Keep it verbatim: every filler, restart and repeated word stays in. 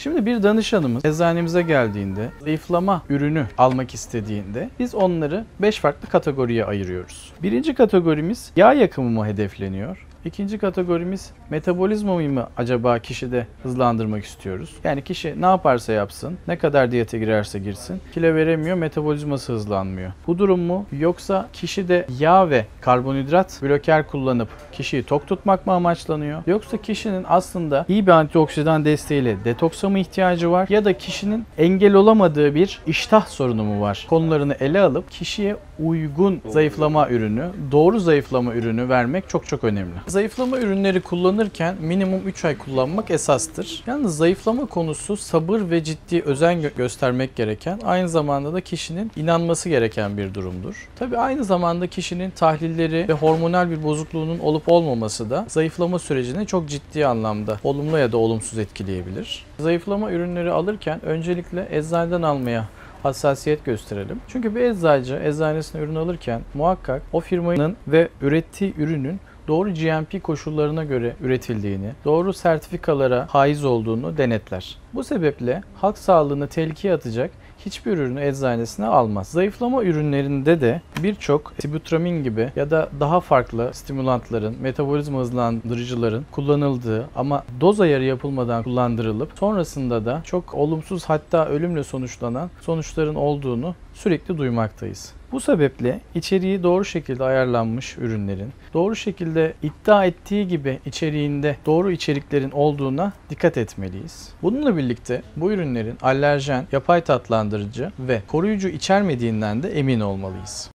Şimdi bir danışanımız eczanemize geldiğinde zayıflama ürünü almak istediğinde biz onları beş farklı kategoriye ayırıyoruz. Birinci kategorimiz yağ yakımı mı hedefleniyor? İkinci kategorimiz metabolizmayı mı acaba kişide hızlandırmak istiyoruz? Yani kişi ne yaparsa yapsın, ne kadar diyete girerse girsin, kilo veremiyor, metabolizması hızlanmıyor. Bu durum mu? Yoksa kişide yağ ve karbonhidrat bloker kullanıp kişiyi tok tutmak mı amaçlanıyor? Yoksa kişinin aslında iyi bir antioksidan desteğiyle detoksa mı ihtiyacı var? Ya da kişinin engel olamadığı bir iştah sorunu mu var? Konularını ele alıp kişiye uygun zayıflama ürünü, doğru zayıflama ürünü vermek çok çok önemli. Zayıflama ürünleri kullanırken minimum üç ay kullanmak esastır. Yalnız zayıflama konusu sabır ve ciddi özen gö- göstermek gereken, aynı zamanda da kişinin inanması gereken bir durumdur. Tabii aynı zamanda kişinin tahlilleri ve hormonal bir bozukluğunun olup olmaması da zayıflama sürecini çok ciddi anlamda olumlu ya da olumsuz etkileyebilir. Zayıflama ürünleri alırken öncelikle eczaneden almaya hassasiyet gösterelim. Çünkü bir eczacı eczanesine ürün alırken muhakkak o firmanın ve ürettiği ürünün doğru G M P koşullarına göre üretildiğini, doğru sertifikalara haiz olduğunu denetler. Bu sebeple halk sağlığını tehlikeye atacak hiçbir ürünü eczanesine almaz. Zayıflama ürünlerinde de birçok sibutramine gibi ya da daha farklı stimülantların, metabolizma hızlandırıcıların kullanıldığı ama doz ayarı yapılmadan kullandırılıp sonrasında da çok olumsuz, hatta ölümle sonuçlanan sonuçların olduğunu sürekli duymaktayız. Bu sebeple içeriği doğru şekilde ayarlanmış ürünlerin, doğru şekilde iddia ettiği gibi içeriğinde doğru içeriklerin olduğuna dikkat etmeliyiz. Bununla birlikte bu ürünlerin alerjen, yapay tatlandırıcı ve koruyucu içermediğinden de emin olmalıyız.